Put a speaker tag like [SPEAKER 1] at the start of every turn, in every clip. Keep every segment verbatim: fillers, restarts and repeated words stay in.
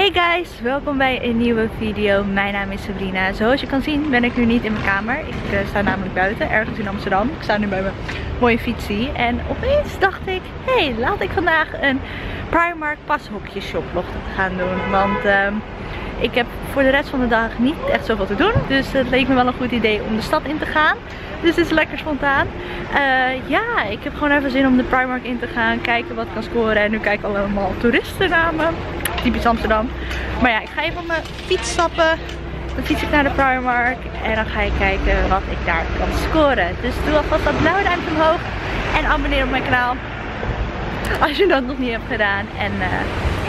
[SPEAKER 1] Hey guys, welkom bij een nieuwe video. Mijn naam is Sabrina. Zoals je kan zien ben ik nu niet in mijn kamer. Ik uh, sta namelijk buiten, ergens in Amsterdam. Ik sta nu bij mijn mooie fietsie. En opeens dacht ik, hé, hey, laat ik vandaag een Primark pashokje shoplog gaan doen. Want uh, ik heb voor de rest van de dag niet echt zoveel te doen. Dus het leek me wel een goed idee om de stad in te gaan. Dus het is lekker spontaan. Uh, ja, ik heb gewoon even zin om de Primark in te gaan. Kijken wat ik kan scoren. En nu kijken allemaal toeristen naar me. Typisch Amsterdam. Maar ja, ik ga even op mijn fiets stappen. Dan fiets ik naar de Primark. En dan ga ik kijken wat ik daar kan scoren. Dus doe alvast dat blauwe duimpje omhoog. En abonneer op mijn kanaal. Als je dat nog niet hebt gedaan. En uh, ja.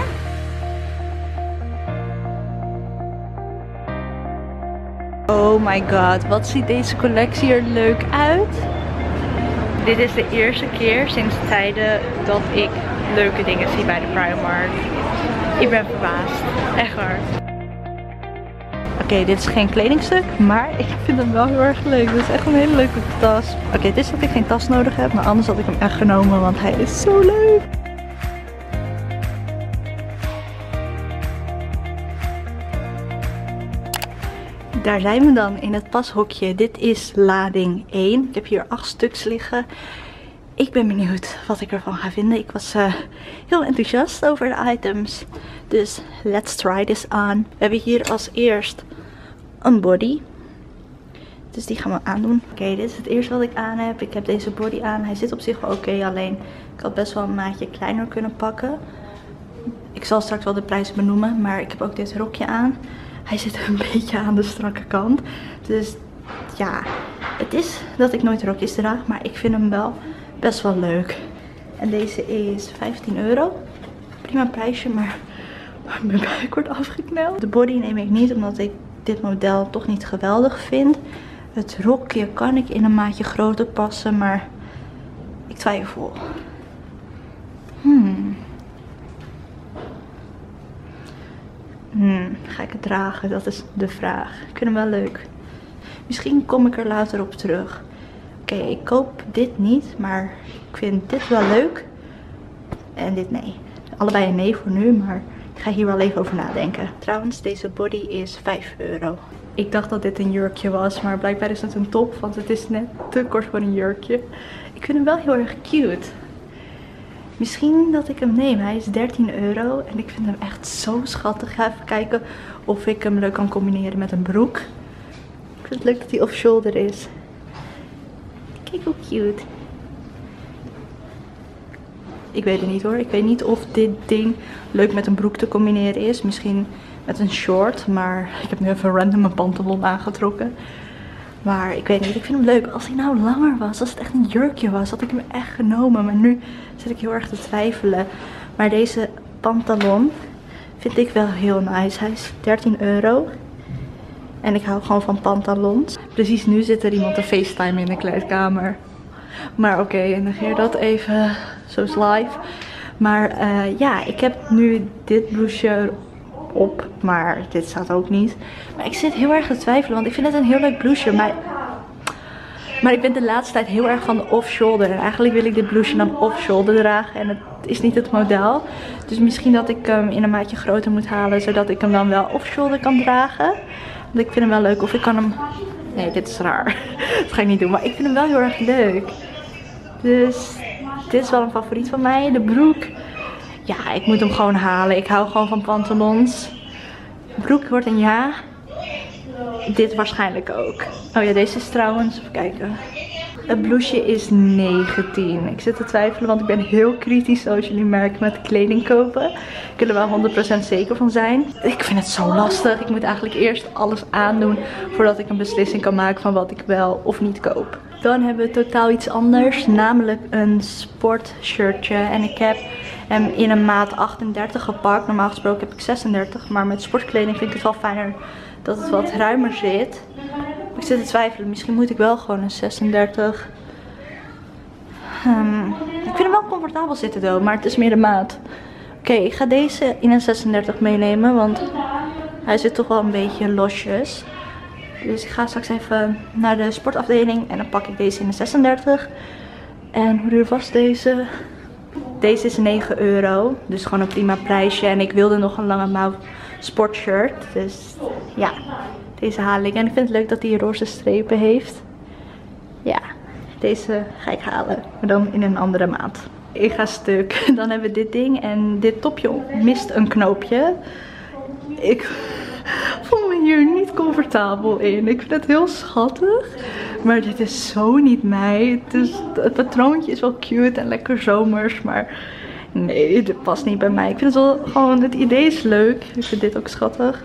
[SPEAKER 1] Oh my god, wat ziet deze collectie er leuk uit. Dit is de eerste keer sinds tijden dat ik leuke dingen zie bij de Primark. Ik ben verbaasd. Echt waar. Oké, okay, dit is geen kledingstuk, maar ik vind hem wel heel erg leuk. Dit is echt een hele leuke tas. Oké, okay, dit is dat ik geen tas nodig heb, maar anders had ik hem echt genomen, want hij is zo leuk. Daar zijn we dan in het pashokje. Dit is lading één. Ik heb hier acht stuks liggen. Ik ben benieuwd wat ik ervan ga vinden. Ik was uh, heel enthousiast over de items. Dus let's try this on. We hebben hier als eerst een body. Dus die gaan we aandoen. Oké, okay, dit is het eerste wat ik aan heb. Ik heb deze body aan. Hij zit op zich wel oké. Okay, alleen ik had best wel een maatje kleiner kunnen pakken. Ik zal straks wel de prijs benoemen. Maar ik heb ook dit rokje aan. Hij zit een beetje aan de strakke kant. Dus ja, het is dat ik nooit rokjes draag. Maar ik vind hem wel best wel leuk. En deze is vijftien euro. Prima prijsje, maar mijn buik wordt afgekneld. De body neem ik niet, omdat ik dit model toch niet geweldig vind. Het rokje kan ik in een maatje groter passen, maar ik twijfel. Hmm. Hmm, ga ik het dragen? Dat is de vraag. Ik vind hem wel leuk. Misschien kom ik er later op terug. Oké, okay, ik koop dit niet, maar ik vind dit wel leuk. En dit nee. Allebei een nee voor nu, maar ik ga hier wel even over nadenken. Trouwens, deze body is vijf euro. Ik dacht dat dit een jurkje was, maar blijkbaar is het een top, want het is net te kort voor een jurkje. Ik vind hem wel heel erg cute. Misschien dat ik hem neem. Hij is dertien euro en ik vind hem echt zo schattig. Ik ga even kijken of ik hem leuk kan combineren met een broek. Ik vind het leuk dat hij off-shoulder is. Kijk hoe cute. Ik weet het niet hoor. Ik weet niet of dit ding leuk met een broek te combineren is. Misschien met een short. Maar ik heb nu even random een pantalon aangetrokken. Maar ik weet niet. Ik vind hem leuk. Als hij nou langer was. Als het echt een jurkje was. Had ik hem echt genomen. Maar nu zit ik heel erg te twijfelen. Maar deze pantalon vind ik wel heel nice. Hij is dertien euro. En ik hou gewoon van pantalons. Precies nu zit er iemand te FaceTime in de kleedkamer. Maar oké, okay, negeer dat even. Zo is live. Maar uh, ja, ik heb nu dit blouseje op. Maar dit staat ook niet. Maar ik zit heel erg te twijfelen. Want ik vind het een heel leuk blouseje. Maar, maar ik ben de laatste tijd heel erg van de off-shoulder. En eigenlijk wil ik dit blouseje dan off-shoulder dragen. En het is niet het model. Dus misschien dat ik hem in een maatje groter moet halen. Zodat ik hem dan wel off-shoulder kan dragen. Want ik vind hem wel leuk. Of ik kan hem... Nee, dit is raar. Dat ga ik niet doen. Maar ik vind hem wel heel erg leuk. Dus dit is wel een favoriet van mij. De broek. Ja, ik moet hem gewoon halen. Ik hou gewoon van pantalons. De broek wordt een ja. Dit waarschijnlijk ook. Oh ja, deze is trouwens... Even kijken. Het blouseje is negentien. Ik zit te twijfelen, want ik ben heel kritisch, zoals jullie merken, met kleding kopen. Ik wil er wel honderd procent zeker van zijn. Ik vind het zo lastig. Ik moet eigenlijk eerst alles aandoen voordat ik een beslissing kan maken van wat ik wel of niet koop. Dan hebben we totaal iets anders, namelijk een sportshirtje. En ik heb hem in een maat achtendertig gepakt. Normaal gesproken heb ik zesendertig, maar met sportkleding vind ik het wel fijner dat het wat ruimer zit. Ik zit te twijfelen. Misschien moet ik wel gewoon een zesendertig. Um, ik vind hem wel comfortabel zitten though, maar het is meer de maat. Oké, okay, ik ga deze in een zesendertig meenemen, want hij zit toch wel een beetje losjes. Dus ik ga straks even naar de sportafdeling en dan pak ik deze in een zesendertig. En hoe duur was deze? Deze is negen euro. Dus gewoon een prima prijsje. En ik wilde nog een lange mouw sportshirt. Dus ja, deze haal ik. En ik vind het leuk dat hij roze strepen heeft. Ja, deze ga ik halen. Maar dan in een andere maat. Ik ga stuk. Dan hebben we dit ding. En dit topje mist een knoopje. Ik voel me hier niet comfortabel in. Ik vind het heel schattig. Maar dit is zo niet mij. Het, is, het patroontje is wel cute en lekker zomers. Maar nee, dit past niet bij mij. Ik vind het wel gewoon, het idee is leuk. Ik vind dit ook schattig.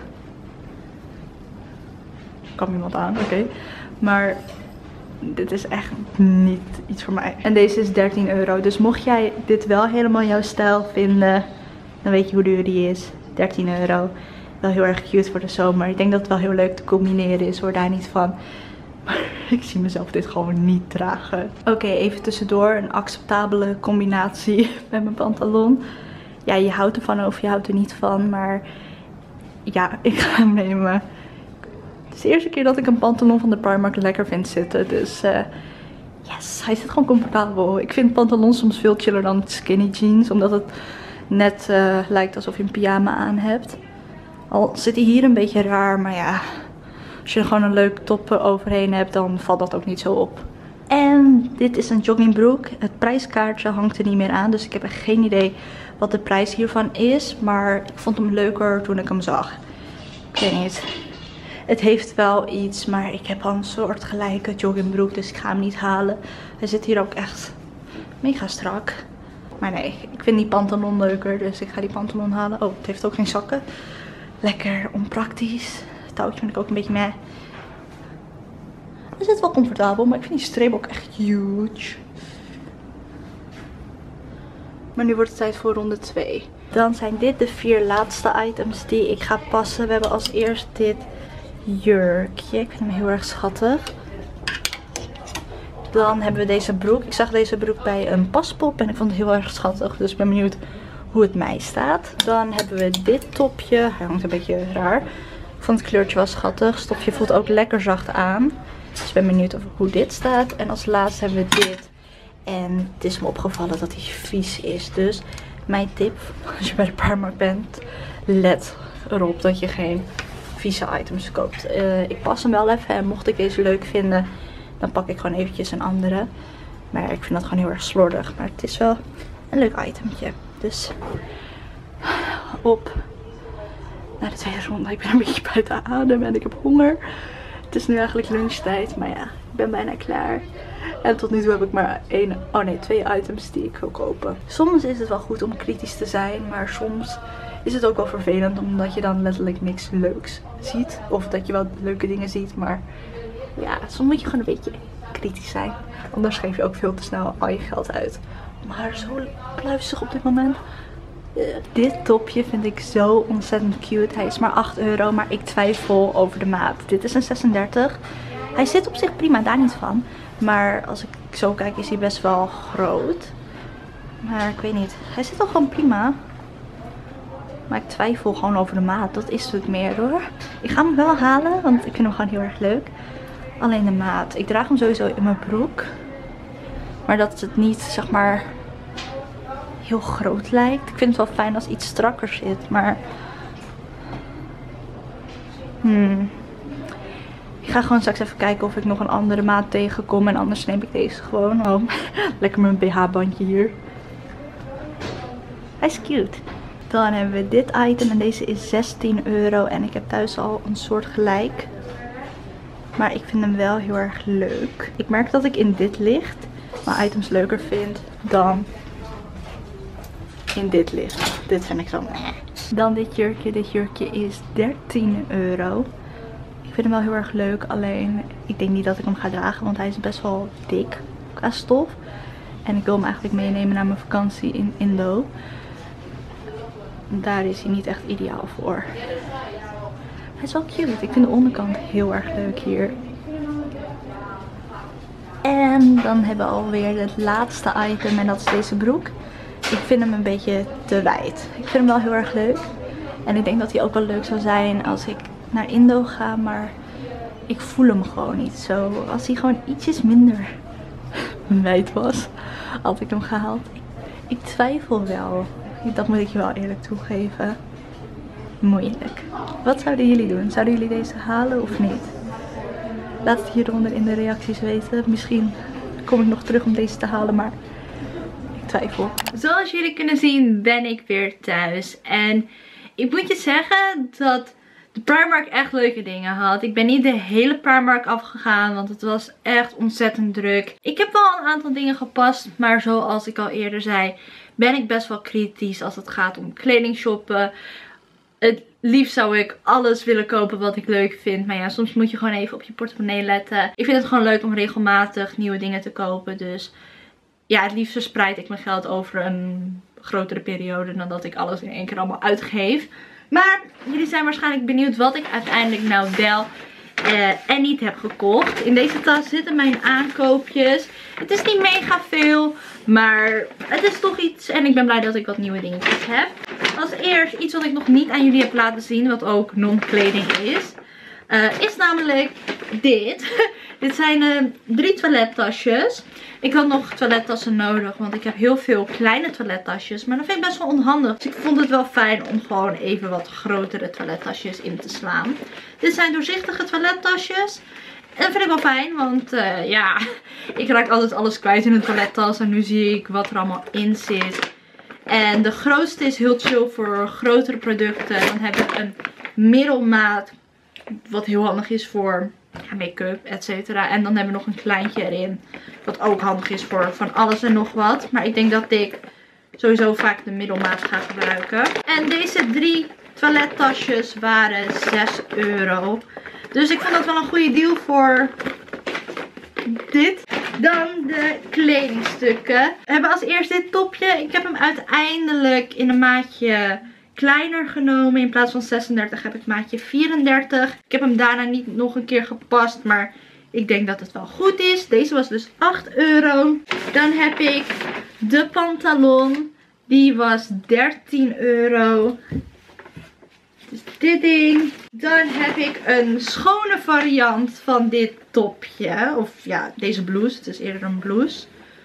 [SPEAKER 1] Kan iemand aan, oké. Okay. Maar dit is echt niet iets voor mij. En deze is dertien euro. Dus mocht jij dit wel helemaal jouw stijl vinden, dan weet je hoe duur die is. dertien euro. Wel heel erg cute voor de zomer. Ik denk dat het wel heel leuk te combineren is. Hoor daar niet van. Maar ik zie mezelf dit gewoon niet dragen. Oké, okay, even tussendoor. Een acceptabele combinatie met mijn pantalon. Ja, je houdt ervan of je houdt er niet van. Maar ja, ik ga hem nemen. Het is de eerste keer dat ik een pantalon van de Primark lekker vind zitten. Dus uh, yes, hij zit gewoon comfortabel. Ik vind pantalons soms veel chiller dan skinny jeans. Omdat het net uh, lijkt alsof je een pyjama aan hebt. Al zit hij hier een beetje raar, maar ja, als je er gewoon een leuk top overheen hebt, dan valt dat ook niet zo op. En dit is een joggingbroek. Het prijskaartje hangt er niet meer aan, dus ik heb echt geen idee wat de prijs hiervan is. Maar ik vond hem leuker toen ik hem zag. Ik weet niet. Het heeft wel iets, maar ik heb al een soort gelijke joggingbroek, dus ik ga hem niet halen. Hij zit hier ook echt mega strak. Maar nee, ik vind die pantalon leuker, dus ik ga die pantalon halen. Oh, het heeft ook geen zakken. Lekker onpraktisch. Het touwtje vind ik ook een beetje meh. Hij zit wel comfortabel, maar ik vind die streep ook echt huge. Maar nu wordt het tijd voor ronde twee. Dan zijn dit de vier laatste items die ik ga passen. We hebben als eerst dit jurkje. Ik vind hem heel erg schattig. Dan hebben we deze broek. Ik zag deze broek bij een paspop en ik vond het heel erg schattig. Dus ik ben benieuwd hoe het mij staat. Dan hebben we dit topje. Hij hangt een beetje raar. Ik vond het kleurtje wel schattig. Het stofje voelt ook lekker zacht aan. Dus ik ben benieuwd hoe dit staat. En als laatste hebben we dit. En het is me opgevallen dat hij vies is. Dus mijn tip, als je bij de Primark bent, let erop dat je geen vieze items koopt. Uh, ik pas hem wel even. En mocht ik deze leuk vinden, dan pak ik gewoon eventjes een andere. Maar ik vind dat gewoon heel erg slordig. Maar het is wel een leuk itemtje. Dus op naar de tweede ronde. Ik ben een beetje buiten adem en ik heb honger. Het is nu eigenlijk lunchtijd. Maar ja, ik ben bijna klaar. En tot nu toe heb ik maar één, oh nee, twee items die ik wil kopen. Soms is het wel goed om kritisch te zijn. Maar soms is het ook wel vervelend. Omdat je dan letterlijk niks leuks ziet. Of dat je wel leuke dingen ziet. Maar ja, soms moet je gewoon een beetje kritisch zijn. Anders geef je ook veel te snel al je geld uit. Maar zo pluizig op dit moment. Uh, dit topje vind ik zo ontzettend cute. Hij is maar acht euro, maar ik twijfel over de maat. Dit is een zesendertig. Hij zit op zich prima, daar niet van. Maar als ik zo kijk is hij best wel groot. Maar ik weet niet. Hij zit al gewoon prima. Maar ik twijfel gewoon over de maat. Dat is het meer hoor. Ik ga hem wel halen, want ik vind hem gewoon heel erg leuk. Alleen de maat. Ik draag hem sowieso in mijn broek. Maar dat het niet, zeg maar, heel groot lijkt. Ik vind het wel fijn als iets strakker zit. Maar hmm. Ik ga gewoon straks even kijken of ik nog een andere maat tegenkom. En anders neem ik deze gewoon. Oh, lekker mijn B H-bandje hier. Hij is cute. Dan hebben we dit item. En deze is zestien euro. En ik heb thuis al een soort gelijk. Maar ik vind hem wel heel erg leuk. Ik merk dat ik in dit licht mijn items leuker vind dan in dit licht. Dit vind ik zo meh. Dan dit jurkje. Dit jurkje is dertien euro. Ik vind hem wel heel erg leuk. Alleen ik denk niet dat ik hem ga dragen. Want hij is best wel dik qua stof. En ik wil hem eigenlijk meenemen naar mijn vakantie in Indo. Daar is hij niet echt ideaal voor. Hij is wel cute. Ik vind de onderkant heel erg leuk hier. En dan hebben we alweer het laatste item. En dat is deze broek. Ik vind hem een beetje te wijd. Ik vind hem wel heel erg leuk. En ik denk dat hij ook wel leuk zou zijn als ik naar Indo ga. Maar ik voel hem gewoon niet zo. Als hij gewoon ietsjes minder wijd was, had ik hem gehaald. Ik twijfel wel. Dat moet ik je wel eerlijk toegeven. moeilijk. Wat zouden jullie doen? Zouden jullie deze halen of niet? Laat het hieronder in de reacties weten. Misschien kom ik nog terug om deze te halen, maar ik twijfel. Zoals jullie kunnen zien ben ik weer thuis. En ik moet je zeggen dat de Primark echt leuke dingen had. Ik ben niet de hele Primark afgegaan, want het was echt ontzettend druk. Ik heb wel een aantal dingen gepast, maar zoals ik al eerder zei, ben ik best wel kritisch als het gaat om kleding shoppen. Het liefst zou ik alles willen kopen wat ik leuk vind. Maar ja, soms moet je gewoon even op je portemonnee letten. Ik vind het gewoon leuk om regelmatig nieuwe dingen te kopen. Dus ja, het liefst verspreid ik mijn geld over een grotere periode dan dat ik alles in één keer allemaal uitgeef. Maar jullie zijn waarschijnlijk benieuwd wat ik uiteindelijk nou wel uh, en niet heb gekocht. In deze tas zitten mijn aankoopjes. Het is niet mega veel, maar het is toch iets. En ik ben blij dat ik wat nieuwe dingetjes heb. Als eerst iets wat ik nog niet aan jullie heb laten zien, wat ook non-kleding is. Uh, is namelijk dit. Dit zijn uh, drie toilettasjes. Ik had nog toilettassen nodig, want ik heb heel veel kleine toilettasjes. Maar dat vind ik best wel onhandig. Dus ik vond het wel fijn om gewoon even wat grotere toilettasjes in te slaan. Dit zijn doorzichtige toilettasjes. En dat vind ik wel fijn, want uh, ja, ik raak altijd alles kwijt in een toilettas. En nu zie ik wat er allemaal in zit. En de grootste is heel chill voor grotere producten. Dan heb ik een middelmaat, wat heel handig is voor ja, make-up, et cetera. En dan hebben we nog een kleintje erin, wat ook handig is voor van alles en nog wat. Maar ik denk dat ik sowieso vaak de middelmaat ga gebruiken. En deze drie toilettasjes waren zes euro. Dus ik vond dat wel een goede deal voor dit. Dan de kledingstukken. We hebben als eerst dit topje. Ik heb hem uiteindelijk in een maatje kleiner genomen. In plaats van zesendertig heb ik maatje vierendertig. Ik heb hem daarna niet nog een keer gepast, maar ik denk dat het wel goed is. Deze was dus acht euro. Dan heb ik de pantalon. Die was dertien euro. Dus dit ding. Dan heb ik een schone variant van dit topje. Of ja, deze blouse. Het is eerder een blouse.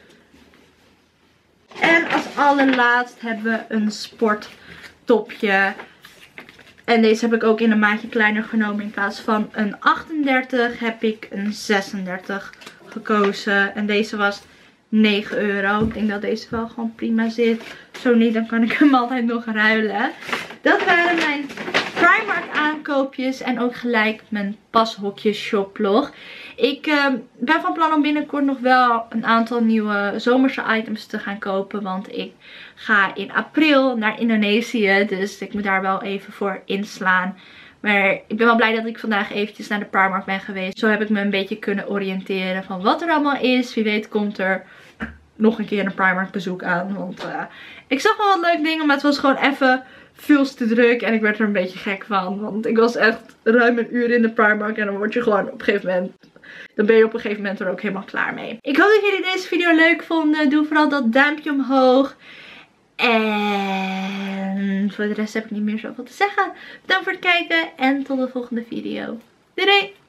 [SPEAKER 1] En als allerlaatst hebben we een sporttopje. En deze heb ik ook in een maatje kleiner genomen. In plaats van een achtendertig heb ik een zesendertig gekozen. En deze was negen euro. Ik denk dat deze wel gewoon prima zit. Zo niet, dan kan ik hem altijd nog ruilen. Dat waren mijn Primark aankoopjes. En ook gelijk mijn pashokje shoplog. Ik uh, ben van plan om binnenkort nog wel een aantal nieuwe zomerse items te gaan kopen. Want ik ga in april naar Indonesië. Dus ik moet daar wel even voor inslaan. Maar ik ben wel blij dat ik vandaag eventjes naar de Primark ben geweest. Zo heb ik me een beetje kunnen oriënteren van wat er allemaal is. Wie weet komt er nog een keer een Primark bezoek aan. Want uh, ik zag wel wat leuke dingen, maar het was gewoon even veel te druk. En ik werd er een beetje gek van. Want ik was echt ruim een uur in de Primark. En dan word je gewoon op een gegeven moment... Dan ben je op een gegeven moment er ook helemaal klaar mee. Ik hoop dat jullie deze video leuk vonden. Doe vooral dat duimpje omhoog. En voor de rest heb ik niet meer zoveel te zeggen. Bedankt voor het kijken. En tot de volgende video. Doei doei!